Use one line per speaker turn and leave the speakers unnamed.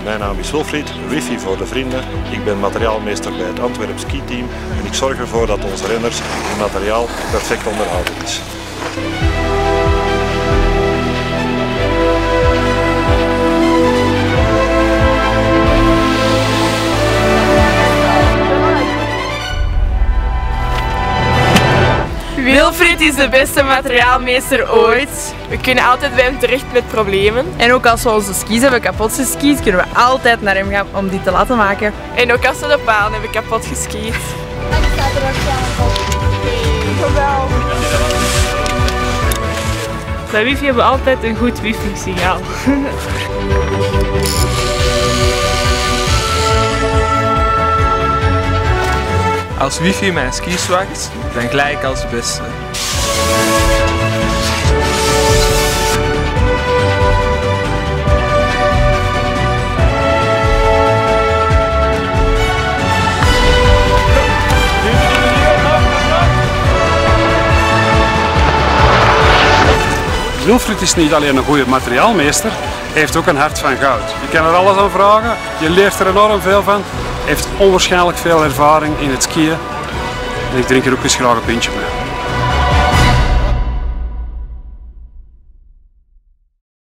Mijn naam is Wilfried, wifi voor de vrienden. Ik ben materiaalmeester bij het Antwerp Ski Team en ik zorg ervoor dat onze renners hun materiaal perfect onderhouden is.
Wilfried is de beste materiaalmeester ooit. We kunnen altijd bij hem terecht met problemen.
En ook als we onze skis hebben kapot geskiet, kunnen we altijd naar hem gaan om die te laten maken.
En ook als we de palen hebben kapot geskiet.
En staat er ook aan op.
Geweldig.
Bij wifi hebben we altijd een goed wifi-signaal.
Als wifi mijn skis wacht, dan glij ik als de beste.
Wilfried is niet alleen een goede materiaalmeester, hij heeft ook een hart van goud. Je kan er alles aan vragen, je leert er enorm veel van, heeft onwaarschijnlijk veel ervaring in het skiën en ik drink er ook eens graag een pintje mee.